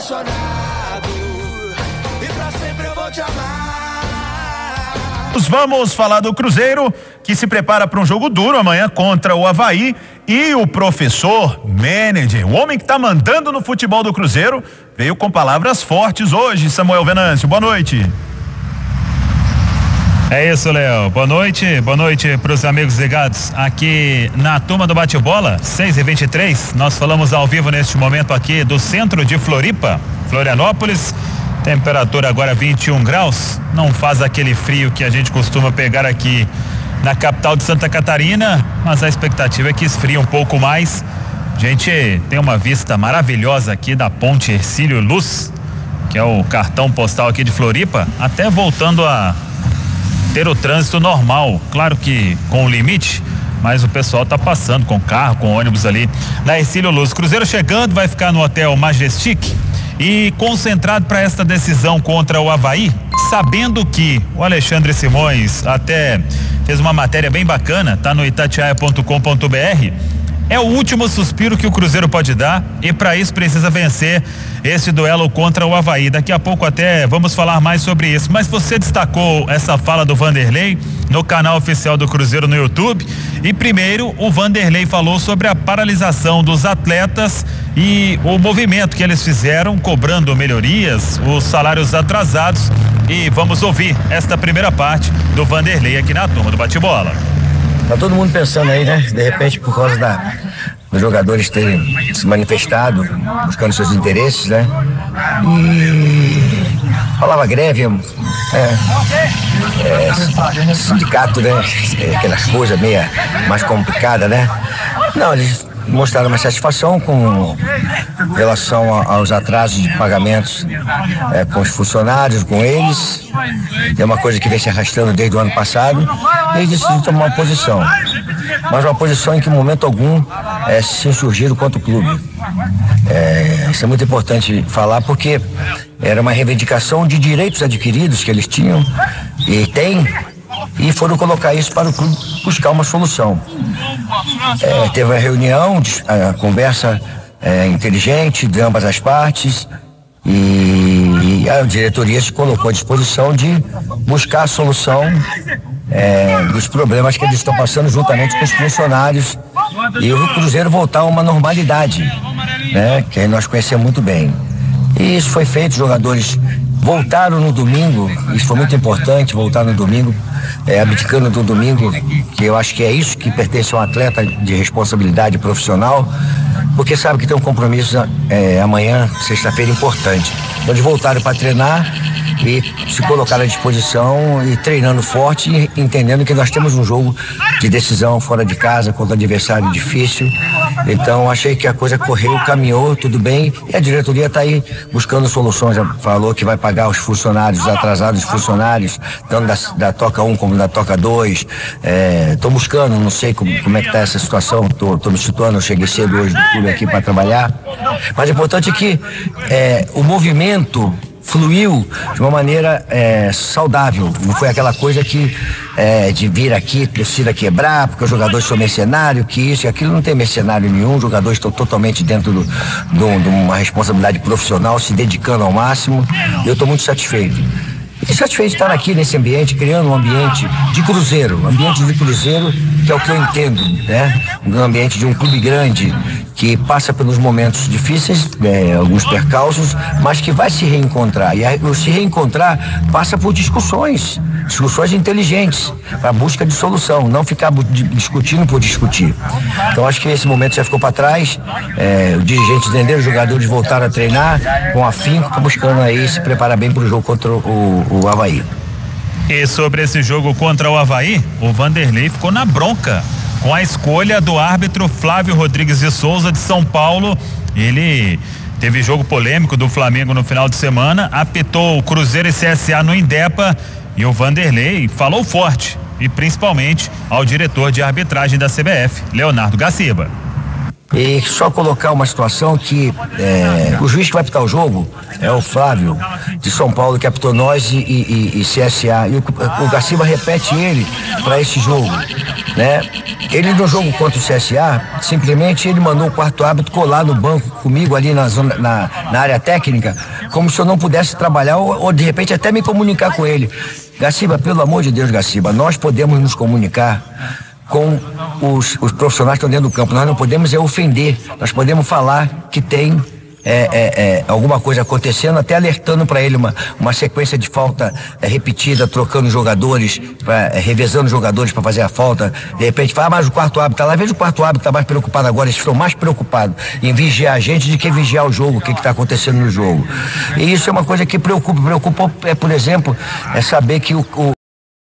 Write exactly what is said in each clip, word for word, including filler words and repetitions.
apaixonado e pra sempre eu vou te amar. Vamos falar do Cruzeiro, que se prepara para um jogo duro amanhã contra o Avaí, e o professor Menedem, o homem que está mandando no futebol do Cruzeiro, veio com palavras fortes hoje. Samuel Venâncio, boa noite. É isso, Léo. Boa noite, boa noite para os amigos ligados aqui na turma do bate-bola, seis e vinte e três. Nós falamos ao vivo neste momento aqui do centro de Floripa, Florianópolis. Temperatura agora vinte e um graus. Não faz aquele frio que a gente costuma pegar aqui na capital de Santa Catarina, mas a expectativa é que esfrie um pouco mais. A gente tem uma vista maravilhosa aqui da Ponte Hercílio Luz, que é o cartão postal aqui de Floripa, até voltando a ter o trânsito normal, claro que com o limite, mas o pessoal tá passando com carro, com ônibus ali na Hercílio Luz. Cruzeiro chegando, vai ficar no Hotel Majestic e concentrado para esta decisão contra o Avaí, sabendo que o Alexandre Simões até fez uma matéria bem bacana, tá no itatiaia ponto com ponto br. É o último suspiro que o Cruzeiro pode dar e para isso precisa vencer esse duelo contra o Avaí. Daqui a pouco até vamos falar mais sobre isso, mas você destacou essa fala do Vanderlei no canal oficial do Cruzeiro no YouTube, e primeiro o Vanderlei falou sobre a paralisação dos atletas e o movimento que eles fizeram cobrando melhorias, os salários atrasados, e vamos ouvir esta primeira parte do Vanderlei aqui na turma do bate-bola. Tá todo mundo pensando aí, né? De repente, por causa da, dos jogadores terem se manifestado, buscando seus interesses, né? E falava greve, é, é, sindicato, né? É, aquelas coisas meio mais complicadas, né? Não, eles mostraram uma satisfação com relação a, aos atrasos de pagamentos é, com os funcionários, com eles. É uma coisa que vem se arrastando desde o ano passado. Eles decidiram tomar uma posição, mas uma posição em que em momento algum é, se insurgiram contra o clube. É, isso é muito importante falar, porque era uma reivindicação de direitos adquiridos que eles tinham e têm, e foram colocar isso para o clube buscar uma solução. É, teve uma reunião, a conversa é, inteligente de ambas as partes, e a diretoria se colocou à disposição de buscar a solução é, dos problemas que eles estão passando juntamente com os funcionários, e o Cruzeiro voltar a uma normalidade, né, que nós conhecemos muito bem. E isso foi feito, os jogadores voltaram no domingo, isso foi muito importante, voltar no domingo, é, abdicando do domingo, que eu acho que é isso que pertence a um atleta de responsabilidade profissional, porque sabe que tem um compromisso é, amanhã, sexta-feira, importante. Então eles voltaram para treinar e se colocaram à disposição e treinando forte, e entendendo que nós temos um jogo de decisão fora de casa contra um adversário difícil. Então achei que a coisa correu, caminhou, tudo bem, e a diretoria está aí buscando soluções. Já falou que vai pagar os funcionários, os atrasados funcionários, tanto da, da Toca um como da Toca dois. Estou é, buscando, não sei como, como é que está essa situação, estou me situando, eu cheguei cedo hoje do clube aqui para trabalhar, mas o importante é que é, o movimento fluiu de uma maneira é, saudável, não foi aquela coisa que é, de vir aqui, torcida quebrar, porque os jogadores são mercenários, que isso e aquilo. Não tem mercenário nenhum, os jogadores estão totalmente dentro do, do, de uma responsabilidade profissional, se dedicando ao máximo, e eu estou muito satisfeito. E satisfeito de estar aqui nesse ambiente, criando um ambiente de Cruzeiro, um ambiente de Cruzeiro, que é o que eu entendo, né? Um ambiente de um clube grande, que passa pelos momentos difíceis, é, alguns percalços, mas que vai se reencontrar. E aí, o se reencontrar passa por discussões, discussões inteligentes, para a busca de solução, não ficar discutindo por discutir. Então acho que esse momento já ficou para trás, é, os dirigentes entenderam, os jogadores voltaram a treinar com afinco, estão buscando aí se preparar bem para o jogo contra o, o Avaí. E sobre esse jogo contra o Avaí, o Vanderlei ficou na bronca com a escolha do árbitro Flávio Rodrigues de Souza, de São Paulo. Ele teve jogo polêmico do Flamengo no final de semana, apitou o Cruzeiro e C S A no Indepa, e o Vanderlei falou forte, e principalmente ao diretor de arbitragem da C B F, Leonardo Gaciba. E só colocar uma situação que é, o juiz que vai apitar o jogo é o Flávio, de São Paulo, que apitou nós e, e, e C S A. E o, o Gaciba repete ele para esse jogo, né? Ele no jogo contra o C S A, simplesmente ele mandou o quarto árbitro colar no banco comigo ali na, zona, na, na área técnica, como se eu não pudesse trabalhar ou, ou de repente até me comunicar com ele. Gaciba, pelo amor de Deus, Gaciba, nós podemos nos comunicar com os, os profissionais que estão dentro do campo. Nós não podemos é ofender, nós podemos falar que tem é, é, é, alguma coisa acontecendo, até alertando para ele uma, uma sequência de falta é, repetida, trocando jogadores, pra, é, revezando jogadores para fazer a falta. De repente fala, ah, mas o quarto árbitro tá lá. Veja, o quarto árbitro está mais preocupado agora, eles estão mais preocupados em vigiar a gente do que vigiar o jogo, o que está acontecendo no jogo. E isso é uma coisa que preocupa. Preocupa, é, por exemplo, é saber que o, o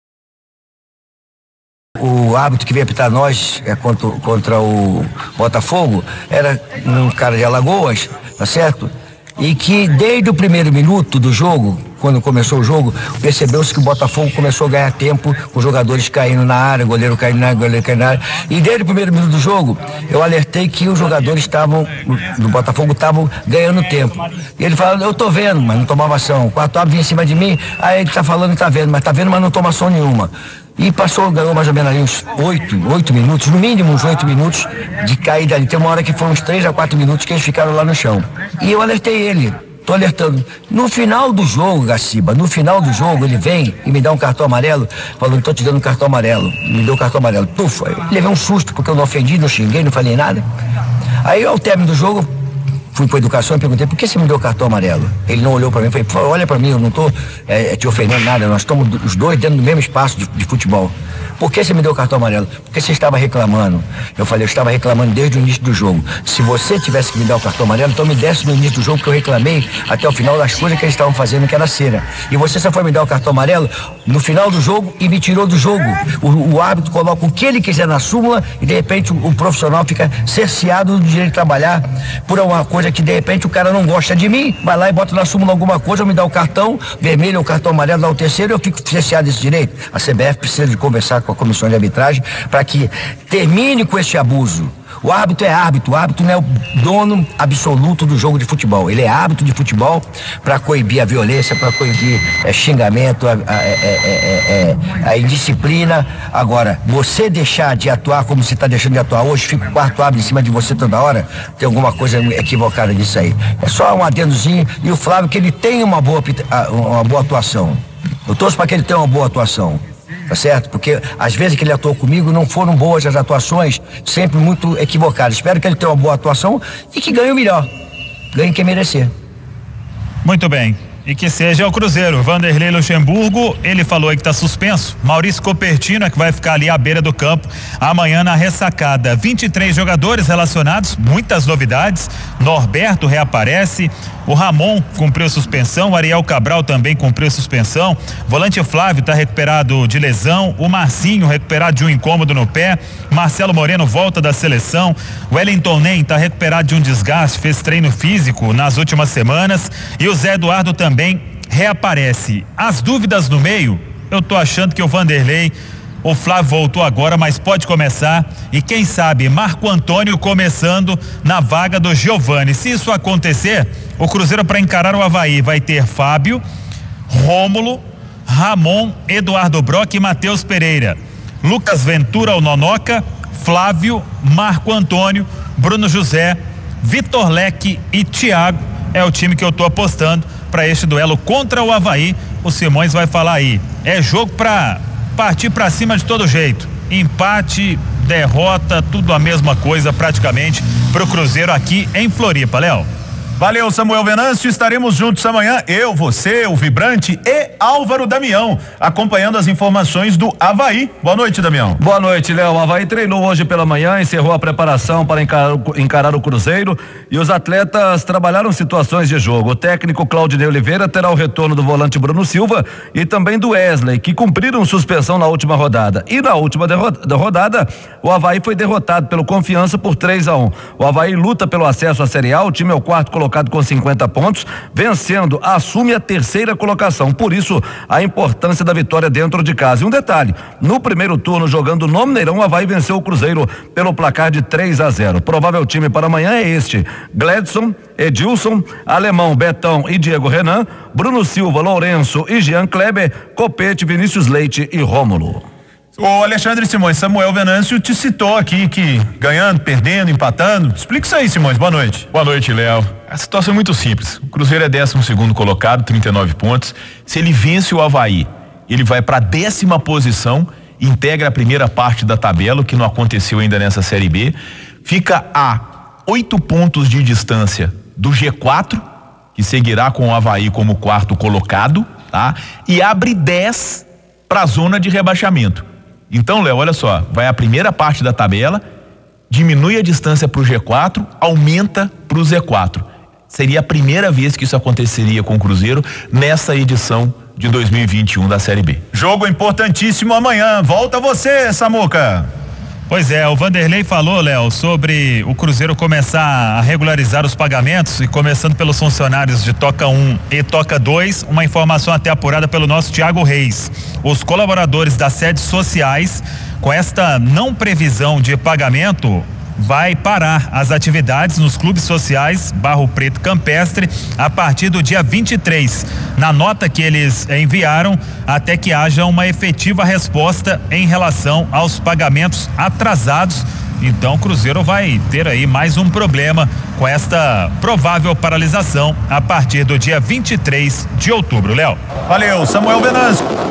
O árbitro que veio apitar nós é, contra, contra o Botafogo era um cara de Alagoas, tá certo? E que desde o primeiro minuto do jogo, quando começou o jogo, percebeu-se que o Botafogo começou a ganhar tempo, com jogadores caindo na área, goleiro caindo na área, goleiro caindo na área. E desde o primeiro minuto do jogo, eu alertei que os jogadores estavam, do Botafogo estavam ganhando tempo. E ele falou, eu tô vendo, mas não tomava ação. O quarto árbitro vinha em cima de mim, aí ele tá falando que tá vendo, mas tá vendo, mas não toma ação nenhuma. E passou, ganhou mais ou menos ali uns oito, oito minutos, no mínimo uns oito minutos de caída ali. Tem uma hora que foram uns três a quatro minutos que eles ficaram lá no chão. E eu alertei ele, tô alertando. No final do jogo, Gaciba, no final do jogo, ele vem e me dá um cartão amarelo, falando, tô te dando um cartão amarelo. Me deu um cartão amarelo. Puf, eu levei um susto, porque eu não ofendi, não xinguei, não falei nada. Aí, ao término do jogo, fui para educação e perguntei, por que você me deu cartão amarelo? Ele não olhou para mim, falei, por favor, olha para mim, eu não estou é, te ofendendo nada, nós estamos os dois dentro do mesmo espaço de, de futebol. Por que você me deu cartão amarelo? Porque você estava reclamando. Eu falei, eu estava reclamando desde o início do jogo. Se você tivesse que me dar o cartão amarelo, então me desse no início do jogo, porque eu reclamei até o final das coisas que eles estavam fazendo, que era cera. E você só foi me dar o cartão amarelo no final do jogo e me tirou do jogo. O, o árbitro coloca o que ele quiser na súmula e de repente o, o profissional fica cerceado do direito de trabalhar por uma coisa que de repente o cara não gosta de mim, vai lá e bota na súmula alguma coisa, me dá o cartão vermelho ou o cartão amarelo, dá o terceiro e eu fico cerceado desse direito. A C B F precisa de conversar com a comissão de arbitragem para que termine com este abuso. O árbitro é árbitro, o árbitro não é o dono absoluto do jogo de futebol. Ele é árbitro de futebol para coibir a violência, para coibir é, xingamento, a, a, a, a, a, a indisciplina. Agora, você deixar de atuar como você está deixando de atuar hoje, fica o quarto árbitro em cima de você toda hora, tem alguma coisa equivocada nisso aí. É só um adendozinho. E o Flávio, que ele tem uma boa, uma boa atuação. Eu torço para que ele tenha uma boa atuação. Tá certo? Porque às vezes que ele atuou comigo não foram boas as atuações, sempre muito equivocadas. Espero que ele tenha uma boa atuação e que ganhe o melhor. Ganhe quem merecer. Muito bem. E que seja o Cruzeiro. Vanderlei Luxemburgo, ele falou aí que está suspenso. Maurício Copertino é que vai ficar ali à beira do campo amanhã na ressacada. vinte e três jogadores relacionados, muitas novidades. Norberto reaparece. O Ramon cumpriu suspensão, o Ariel Cabral também cumpriu suspensão, volante Flávio está recuperado de lesão, o Marcinho recuperado de um incômodo no pé, Marcelo Moreno volta da seleção, o Wellington Nem está recuperado de um desgaste, fez treino físico nas últimas semanas e o Zé Eduardo também reaparece. As dúvidas no meio, eu tô achando que o Vanderlei, o Flávio voltou agora, mas pode começar e quem sabe Marco Antônio começando na vaga do Giovani. Se isso acontecer, o Cruzeiro para encarar o Avaí vai ter Fábio, Rômulo, Ramon, Eduardo Brock e Matheus Pereira. Lucas Ventura, o Nonoca, Flávio, Marco Antônio, Bruno José, Vitor Leque e Thiago. É o time que eu tô apostando para este duelo contra o Avaí. O Simões vai falar aí. É jogo para partir para cima de todo jeito. Empate, derrota, tudo a mesma coisa praticamente pro Cruzeiro aqui em Floripa, Léo. Valeu, Samuel Venâncio, estaremos juntos amanhã, eu, você, o Vibrante e Álvaro Damião, acompanhando as informações do Avaí. Boa noite, Damião. Boa noite, Léo. O Avaí treinou hoje pela manhã, encerrou a preparação para encarar, encarar o Cruzeiro e os atletas trabalharam situações de jogo. O técnico Claudinei Oliveira terá o retorno do volante Bruno Silva e também do Wesley, que cumpriram suspensão na última rodada. E na última derrota, rodada, o Avaí foi derrotado pelo Confiança por três a um. O Avaí luta pelo acesso à Série A, o time é o quarto colocado colocado com cinquenta pontos, vencendo, assume a terceira colocação. Por isso, a importância da vitória dentro de casa. E um detalhe, no primeiro turno, jogando no Mineirão, o Avaí venceu o Cruzeiro pelo placar de três a zero. Provável time para amanhã é este: Gledson, Edilson, Alemão, Betão e Diego Renan, Bruno Silva, Lourenço e Jean Kleber, Copete, Vinícius Leite e Rômulo. O Alexandre Simões, Samuel Venâncio te citou aqui que ganhando, perdendo, empatando. Explica isso aí, Simões. Boa noite. Boa noite, Léo. A situação é muito simples. O Cruzeiro é décimo segundo colocado, trinta e nove pontos. Se ele vence o Avaí, ele vai para a décima posição, integra a primeira parte da tabela, o que não aconteceu ainda nessa Série B. Fica a oito pontos de distância do G quatro, que seguirá com o Avaí como quarto colocado, tá? E abre dez para a zona de rebaixamento. Então, Léo, olha só, vai a primeira parte da tabela, diminui a distância para o G quatro, aumenta para o Z quatro. Seria a primeira vez que isso aconteceria com o Cruzeiro nessa edição de dois mil e vinte e um da Série B. Jogo importantíssimo amanhã. Volta você, Samuca. Pois é, o Vanderlei falou, Léo, sobre o Cruzeiro começar a regularizar os pagamentos, e começando pelos funcionários de Toca um e Toca dois, uma informação até apurada pelo nosso Thiago Reis. Os colaboradores das sedes sociais, com esta não previsão de pagamento, vai parar as atividades nos clubes sociais Barro Preto Campestre a partir do dia vinte e três. Na nota que eles enviaram, até que haja uma efetiva resposta em relação aos pagamentos atrasados. Então o Cruzeiro vai ter aí mais um problema com esta provável paralisação a partir do dia vinte e três de outubro, Léo. Valeu, Samuel Venâncio.